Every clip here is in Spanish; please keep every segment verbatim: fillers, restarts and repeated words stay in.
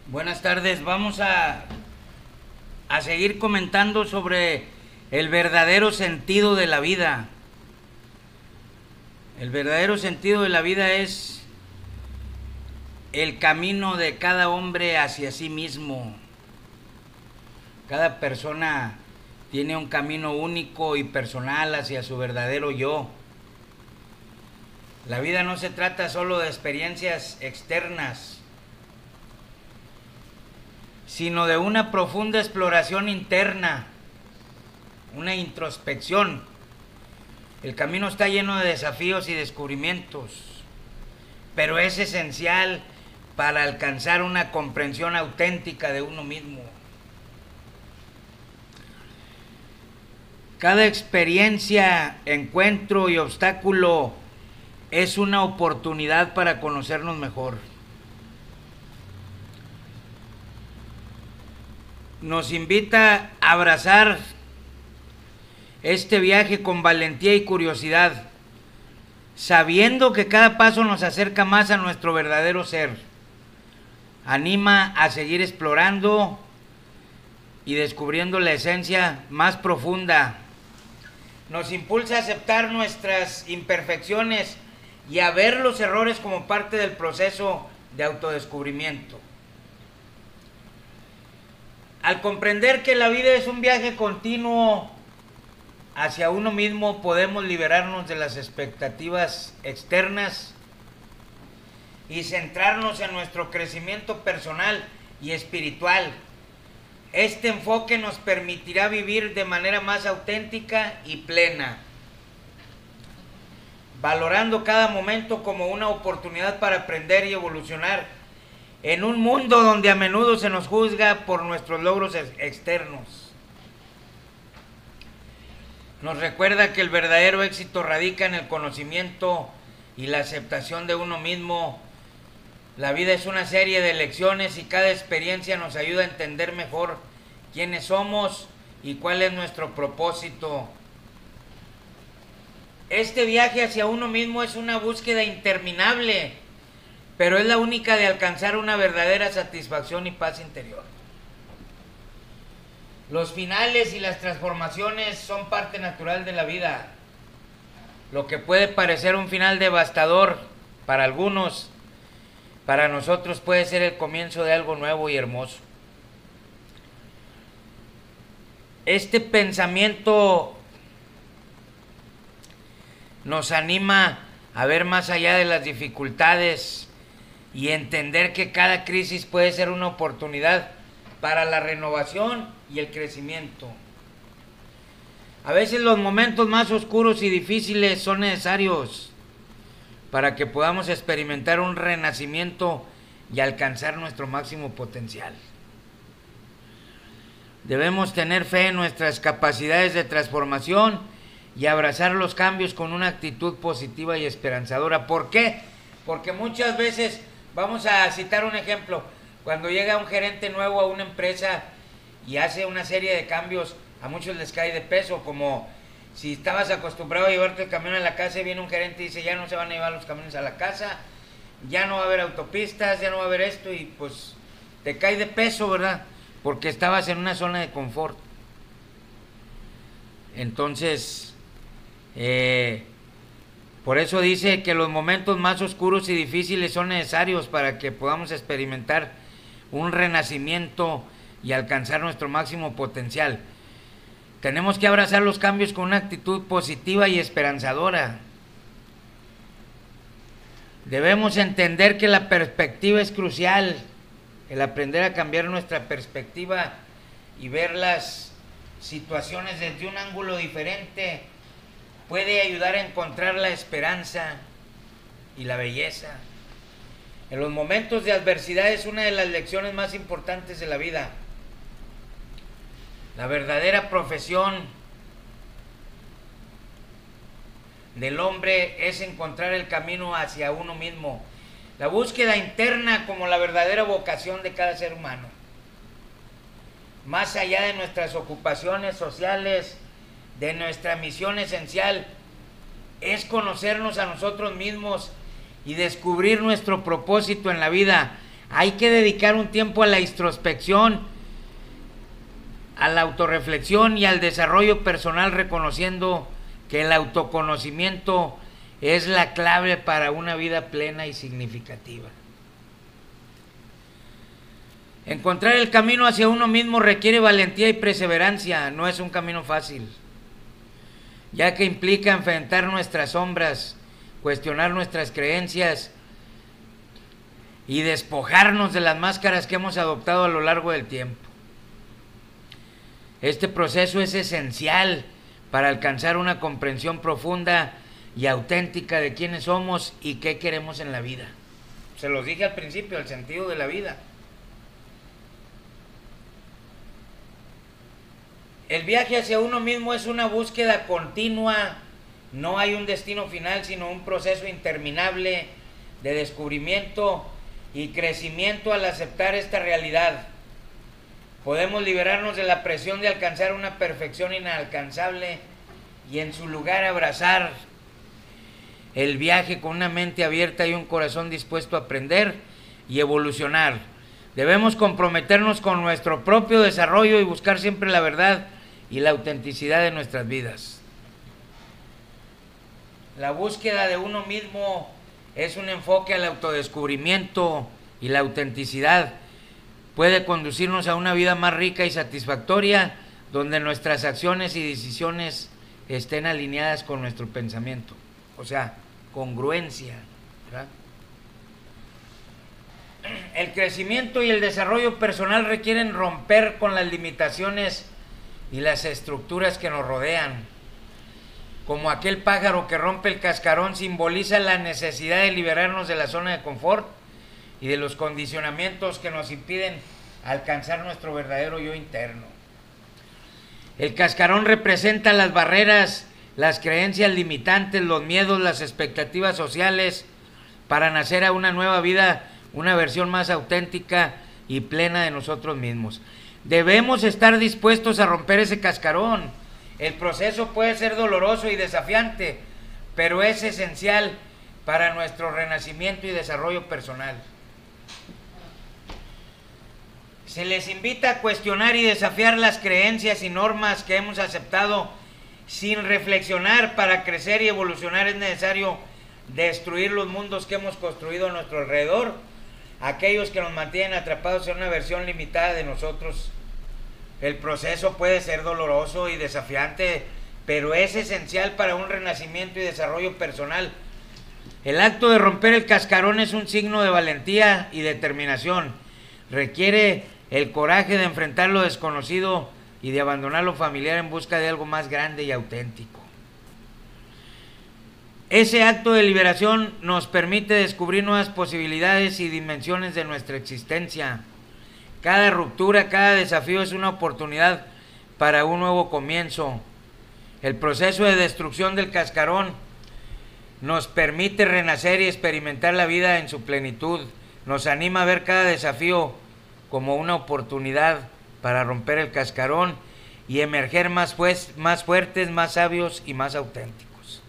Buenas tardes, vamos a, a seguir comentando sobre el verdadero sentido de la vida. El verdadero sentido de la vida es el camino de cada hombre hacia sí mismo. Cada persona tiene un camino único y personal hacia su verdadero yo. La vida no se trata solo de experiencias externas, sino de una profunda exploración interna, una introspección. El camino está lleno de desafíos y descubrimientos, pero es esencial para alcanzar una comprensión auténtica de uno mismo. Cada experiencia, encuentro y obstáculo es una oportunidad para conocernos mejor. Nos invita a abrazar este viaje con valentía y curiosidad, sabiendo que cada paso nos acerca más a nuestro verdadero ser. Anima a seguir explorando y descubriendo la esencia más profunda. Nos impulsa a aceptar nuestras imperfecciones y a ver los errores como parte del proceso de autodescubrimiento. Al comprender que la vida es un viaje continuo hacia uno mismo, podemos liberarnos de las expectativas externas y centrarnos en nuestro crecimiento personal y espiritual. Este enfoque nos permitirá vivir de manera más auténtica y plena, valorando cada momento como una oportunidad para aprender y evolucionar en un mundo donde a menudo se nos juzga por nuestros logros externos. Nos recuerda que el verdadero éxito radica en el conocimiento y la aceptación de uno mismo. La vida es una serie de lecciones y cada experiencia nos ayuda a entender mejor quiénes somos y cuál es nuestro propósito. Este viaje hacia uno mismo es una búsqueda interminable, pero es la única de alcanzar una verdadera satisfacción y paz interior. Los finales y las transformaciones son parte natural de la vida. Lo que puede parecer un final devastador para algunos, para nosotros puede ser el comienzo de algo nuevo y hermoso. Este pensamiento nos anima a ver más allá de las dificultades y entender que cada crisis puede ser una oportunidad para la renovación y el crecimiento. A veces los momentos más oscuros y difíciles son necesarios para que podamos experimentar un renacimiento y alcanzar nuestro máximo potencial. Debemos tener fe en nuestras capacidades de transformación y abrazar los cambios con una actitud positiva y esperanzadora. ¿Por qué? Porque muchas veces, vamos a citar un ejemplo, cuando llega un gerente nuevo a una empresa y hace una serie de cambios, a muchos les cae de peso, como si estabas acostumbrado a llevarte el camión a la casa y viene un gerente y dice ya no se van a llevar los camiones a la casa, ya no va a haber autopistas, ya no va a haber esto, y pues te cae de peso, ¿verdad? Porque estabas en una zona de confort. Entonces, eh, por eso dice que los momentos más oscuros y difíciles son necesarios para que podamos experimentar un renacimiento y alcanzar nuestro máximo potencial. Tenemos que abrazar los cambios con una actitud positiva y esperanzadora. Debemos entender que la perspectiva es crucial. El aprender a cambiar nuestra perspectiva y ver las situaciones desde un ángulo diferente puede ayudar a encontrar la esperanza y la belleza. En los momentos de adversidad es una de las lecciones más importantes de la vida. La verdadera profesión del hombre es encontrar el camino hacia uno mismo. La búsqueda interna como la verdadera vocación de cada ser humano. Más allá de nuestras ocupaciones sociales, de nuestra misión esencial, es conocernos a nosotros mismos y descubrir nuestro propósito en la vida, Hay que dedicar un tiempo a la introspección, a la autorreflexión y al desarrollo personal, reconociendo que el autoconocimiento es la clave para una vida plena y significativa. Encontrar el camino hacia uno mismo requiere valentía y perseverancia. No es un camino fácil, ya que implica enfrentar nuestras sombras, cuestionar nuestras creencias y despojarnos de las máscaras que hemos adoptado a lo largo del tiempo. Este proceso es esencial para alcanzar una comprensión profunda y auténtica de quiénes somos y qué queremos en la vida. Se los dije al principio, el sentido de la vida. El viaje hacia uno mismo es una búsqueda continua. No hay un destino final, sino un proceso interminable de descubrimiento y crecimiento al aceptar esta realidad. Podemos liberarnos de la presión de alcanzar una perfección inalcanzable y en su lugar abrazar el viaje con una mente abierta y un corazón dispuesto a aprender y evolucionar. Debemos comprometernos con nuestro propio desarrollo y buscar siempre la verdad y la autenticidad de nuestras vidas. La búsqueda de uno mismo es un enfoque al autodescubrimiento y la autenticidad puede conducirnos a una vida más rica y satisfactoria, donde nuestras acciones y decisiones estén alineadas con nuestro pensamiento. O sea, congruencia, ¿verdad? El crecimiento y el desarrollo personal requieren romper con las limitaciones y las estructuras que nos rodean. Como aquel pájaro que rompe el cascarón, simboliza la necesidad de liberarnos de la zona de confort y de los condicionamientos que nos impiden alcanzar nuestro verdadero yo interno. El cascarón representa las barreras, las creencias limitantes, los miedos, las expectativas sociales para nacer a una nueva vida, una versión más auténtica y plena de nosotros mismos. Debemos estar dispuestos a romper ese cascarón. El proceso puede ser doloroso y desafiante, pero es esencial para nuestro renacimiento y desarrollo personal. Se les invita a cuestionar y desafiar las creencias y normas que hemos aceptado sin reflexionar. Para crecer y evolucionar es necesario destruir los mundos que hemos construido a nuestro alrededor, aquellos que nos mantienen atrapados en una versión limitada de nosotros. El proceso puede ser doloroso y desafiante, pero es esencial para un renacimiento y desarrollo personal. El acto de romper el cascarón es un signo de valentía y determinación. Requiere el coraje de enfrentar lo desconocido y de abandonar lo familiar en busca de algo más grande y auténtico. Ese acto de liberación nos permite descubrir nuevas posibilidades y dimensiones de nuestra existencia. Cada ruptura, cada desafío es una oportunidad para un nuevo comienzo. El proceso de destrucción del cascarón nos permite renacer y experimentar la vida en su plenitud. Nos anima a ver cada desafío como una oportunidad para romper el cascarón y emerger más, pues, más fuertes, más sabios y más auténticos.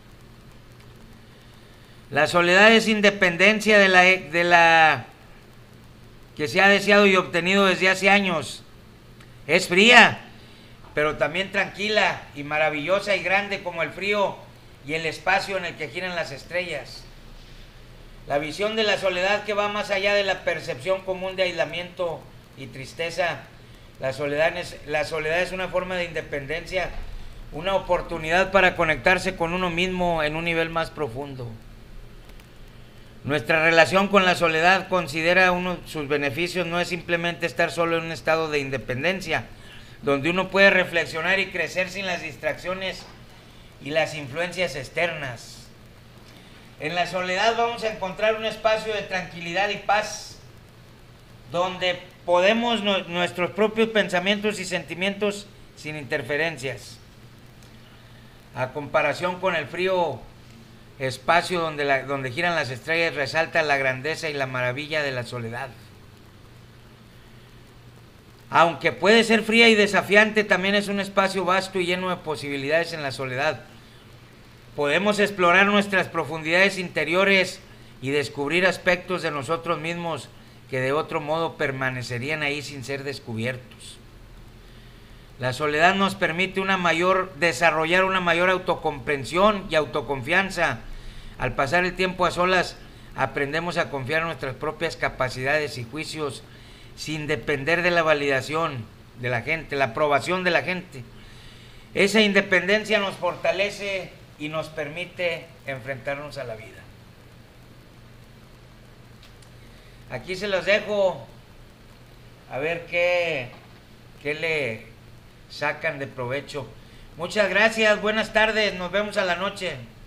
La soledad es independencia de la, de la que se ha deseado y obtenido desde hace años. Es fría, pero también tranquila y maravillosa y grande como el frío y el espacio en el que giran las estrellas. La visión de la soledad que va más allá de la percepción común de aislamiento y tristeza. La soledad es, la soledad es una forma de independencia, una oportunidad para conectarse con uno mismo en un nivel más profundo. Nuestra relación con la soledad considera uno sus beneficios, no es simplemente estar solo en un estado de independencia, donde uno puede reflexionar y crecer sin las distracciones y las influencias externas. En la soledad vamos a encontrar un espacio de tranquilidad y paz, donde podemos no, nuestros propios pensamientos y sentimientos sin interferencias. A comparación con el frío espacio donde, la, donde giran las estrellas, resalta la grandeza y la maravilla de la soledad. Aunque puede ser fría y desafiante, también es un espacio vasto y lleno de posibilidades en la soledad. Podemos explorar nuestras profundidades interiores y descubrir aspectos de nosotros mismos que de otro modo permanecerían ahí sin ser descubiertos. La soledad nos permite una mayor, desarrollar una mayor autocomprensión y autoconfianza. Al pasar el tiempo a solas, aprendemos a confiar en nuestras propias capacidades y juicios sin depender de la validación de la gente, la aprobación de la gente. Esa independencia nos fortalece y nos permite enfrentarnos a la vida. Aquí se los dejo, a ver qué, qué le sacan de provecho. Muchas gracias, buenas tardes, nos vemos a la noche.